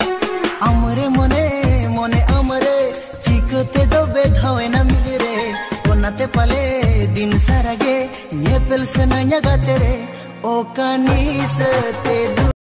আমরে মনে মনে আমরে চিকতে দো বেধাওয়ে না মিলে কোনাতে পালে দিন সারাগে ये पिल से नया गाते रे ओ कानी से ते